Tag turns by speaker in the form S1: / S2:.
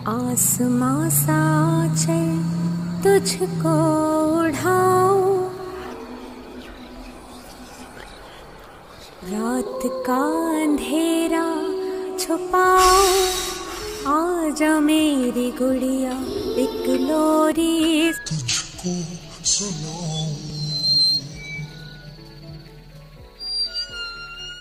S1: आसमां सा चल तुझको उड़ाऊं, रात का अंधेरा छुपाऊं। आजा मेरी गुड़िया एक लोरी तुझको सुनाऊं।